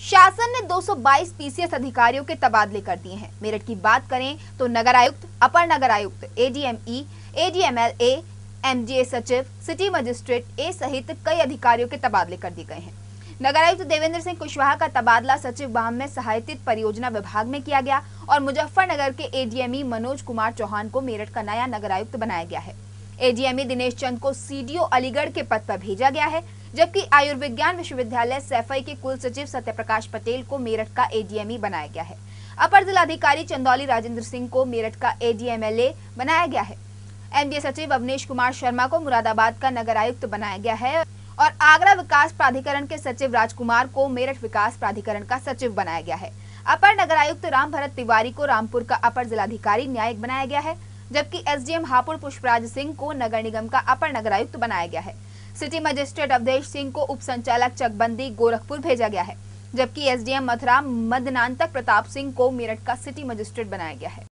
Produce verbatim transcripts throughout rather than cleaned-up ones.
शासन ने दो सौ बाईस पीसीएस अधिकारियों के तबादले कर दिए हैं। मेरठ की बात करें तो नगर आयुक्त, अपर नगर आयुक्त, एडीएमई, एडीएमएलए, एमजीए सचिव, सिटी मजिस्ट्रेट ए सहित कई अधिकारियों के तबादले कर दिए गए हैं। नगर आयुक्त देवेंद्र सिंह कुशवाहा का तबादला सचिव वाहन में सहायतित परियोजना विभाग में किया गया और मुजफ्फरनगर के एडीएमई मनोज कुमार चौहान को मेरठ का नया नगर आयुक्त बनाया गया है। एडीएमई दिनेश चंद को सीडीओ अलीगढ़ के पद पर भेजा गया है, जबकि आयुर्विज्ञान विश्वविद्यालय सैफई के कुल सचिव सत्यप्रकाश पटेल को मेरठ का एडीएमई बनाया गया है। अपर जिलाधिकारी चंदौली राजेंद्र सिंह को मेरठ का एडीएमएलए बनाया गया है। एमडीए सचिव अवनीश कुमार शर्मा को मुरादाबाद का नगर आयुक्त बनाया गया है और आगरा विकास प्राधिकरण के सचिव राजकुमार को मेरठ विकास प्राधिकरण का सचिव बनाया गया है। अपर नगर आयुक्त राम भरत तिवारी को रामपुर का अपर जिलाधिकारी न्यायिक बनाया गया है, जबकि एसडीएम हापुड़ पुष्पराज सिंह को नगर निगम का अपर नगर आयुक्त बनाया गया है। सिटी मजिस्ट्रेट अवधेश सिंह को उप संचालक चकबंदी गोरखपुर भेजा गया है, जबकि एसडीएम मथुरा मदनांतक प्रताप सिंह को मेरठ का सिटी मजिस्ट्रेट बनाया गया है।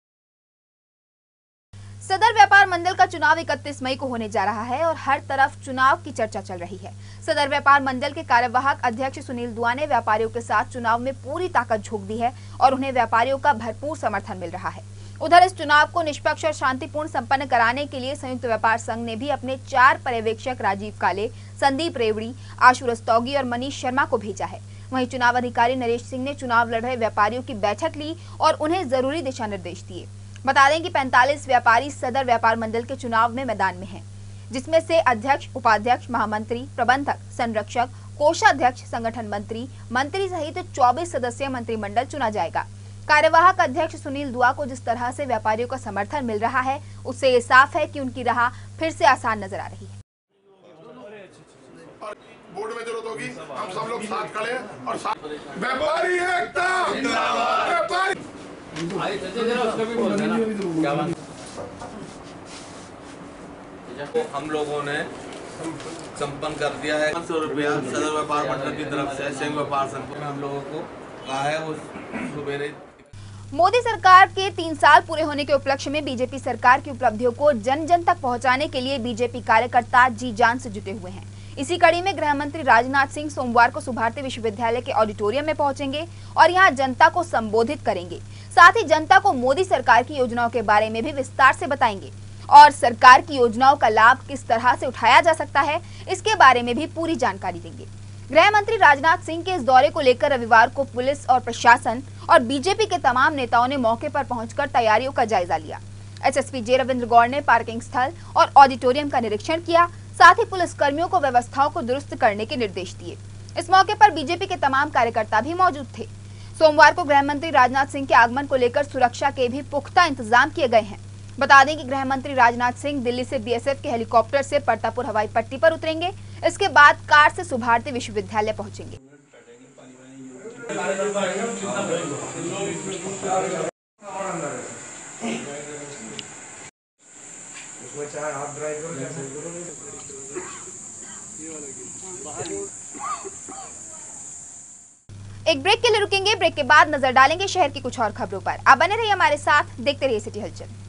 सदर व्यापार मंडल का चुनाव इकतीस मई को होने जा रहा है और हर तरफ चुनाव की चर्चा चल रही है। सदर व्यापार मंडल के कार्यवाहक अध्यक्ष सुनील दुआ ने व्यापारियों के साथ चुनाव में पूरी ताकत झोंक दी है और उन्हें व्यापारियों का भरपूर समर्थन मिल रहा है। उधर इस चुनाव को निष्पक्ष और शांतिपूर्ण संपन्न कराने के लिए संयुक्त व्यापार संघ ने भी अपने चार पर्यवेक्षक राजीव काले, संदीप रेवड़ी, आशु रस्तोगी और मनीष शर्मा को भेजा है। वहीं चुनाव अधिकारी नरेश सिंह ने चुनाव लड़ रहे व्यापारियों की बैठक ली और उन्हें जरूरी दिशा निर्देश दिए। बता दें कि पैंतालीस व्यापारी सदर व्यापार मंडल के चुनाव में मैदान में हैं, जिसमें से अध्यक्ष, उपाध्यक्ष, महामंत्री, प्रबंधक, संरक्षक, कोषाध्यक्ष, संगठन मंत्री, मंत्री सहित चौबीस सदस्यीय मंत्रिमंडल चुना जाएगा। कार्यवाहक अध्यक्ष सुनील दुआ को जिस तरह से व्यापारियों का समर्थन मिल रहा है, उससे ये साफ है कि उनकी राह फिर से आसान नजर आ रही है। बोर्ड में जरूरत होगी, हम सब लोग साथ खड़े और साथ व्यापारी एकता व्यापारी उसका भी बोलते हैं ना क्या बात। तो हम लोगों ने संपन्न कर दिया है पाँच सौ रुपया सदर व्यापार मंडल की तरफ से संघ व्यापार संघ में हम लोगों को कहा है वो सुबेरे। मोदी सरकार के तीन साल पूरे होने के उपलक्ष्य में बीजेपी सरकार की उपलब्धियों को जन जन तक पहुंचाने के लिए बीजेपी कार्यकर्ता जी जान से जुटे हुए हैं। इसी कड़ी में गृह मंत्री राजनाथ सिंह सोमवार को सुभारती विश्वविद्यालय के ऑडिटोरियम में पहुंचेंगे और यहां जनता को संबोधित करेंगे। साथ ही जनता को मोदी सरकार की योजनाओं के बारे में भी विस्तार से बताएंगे और सरकार की योजनाओं का लाभ किस तरह से उठाया जा सकता है, इसके बारे में भी पूरी जानकारी देंगे। गृह मंत्री राजनाथ सिंह के इस दौरे को लेकर रविवार को पुलिस और प्रशासन और बीजेपी के तमाम नेताओं ने मौके पर पहुंचकर तैयारियों का जायजा लिया। एसएसपी जे रविंद्र गौड़ ने पार्किंग स्थल और ऑडिटोरियम का निरीक्षण किया, साथ ही पुलिस कर्मियों को व्यवस्थाओं को दुरुस्त करने के निर्देश दिए। इस मौके पर बीजेपी के तमाम कार्यकर्ता भी मौजूद थे। सोमवार को गृह मंत्री राजनाथ सिंह के आगमन को लेकर सुरक्षा के भी पुख्ता इंतजाम किए गए हैं। बता दें कि गृह मंत्री राजनाथ सिंह दिल्ली से बीएसएफ के हेलीकॉप्टर से परतापुर हवाई पट्टी पर उतरेंगे। इसके बाद कार से सुभारती विश्वविद्यालय पहुंचेंगे। एक ब्रेक के लिए रुकेंगे। ब्रेक के बाद नजर डालेंगे शहर की कुछ और खबरों पर। आप बने रहिए हमारे साथ, देखते रहिए सिटी हलचल।